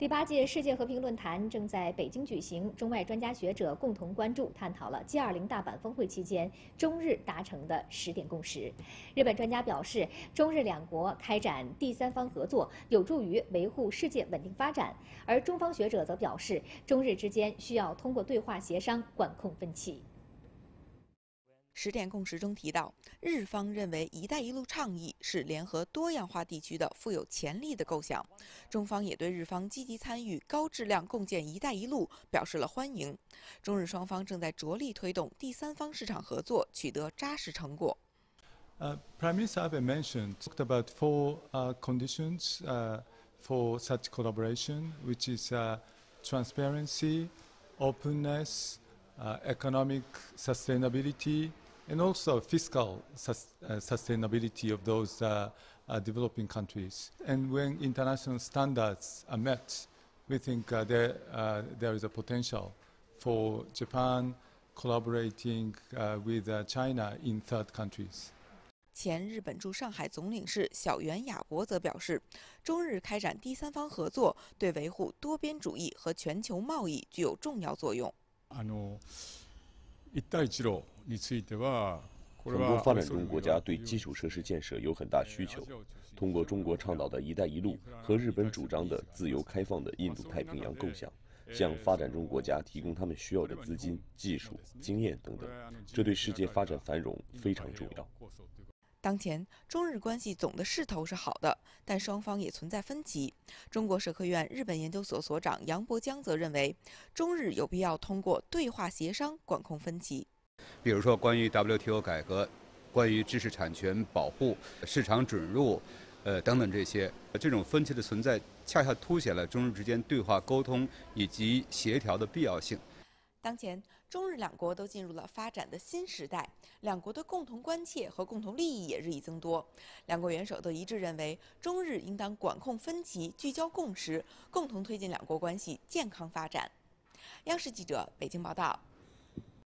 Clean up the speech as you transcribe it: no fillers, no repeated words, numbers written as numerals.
第8届世界和平论坛正在北京举行，中外专家学者共同关注、探讨了 G20 大阪峰会期间中日达成的10点共识。日本专家表示，中日两国开展第三方合作有助于维护世界稳定发展，而中方学者则表示，中日之间需要通过对话协商管控分歧。 10点共识中提到，日方认为“一带一路”倡议是联合多样化地区的富有潜力的构想，中方也对日方积极参与高质量共建“一带一路”表示了欢迎。中日双方正在着力推动第三方市场合作取得扎实成果。 Prime Minister Abe talked about 4 conditions for such collaboration, which is transparency, openness, economic sustainability, and also fiscal sustainability of those developing countries. And when international standards are met, we think there is a potential for Japan collaborating with China in third countries. 前日本驻上海总领事小原雅博则表示，中日开展第三方合作对维护多边主义和全球贸易具有重要作用。 一带一路については， 很多发展中国家对基础设施建设有很大需求。通过中国倡导的一带一路和日本主张的自由开放的印度太平洋共享，向发展中国家提供他们需要的资金、技术、经验等等，这对世界发展繁荣非常重要。 当前，中日关系总的势头是好的，但双方也存在分歧。中国社科院日本研究所所长杨伯江则认为，中日有必要通过对话协商管控分歧。 比如说，关于 WTO 改革、关于知识产权保护、市场准入，等等这种分歧的存在，恰恰凸显了中日之间对话沟通以及协调的必要性。 当前，中日两国都进入了发展的新时代，两国的共同关切和共同利益也日益增多。两国元首都一致认为，中日应当管控分歧，聚焦共识，共同推进两国关系健康发展。央视记者北京报道。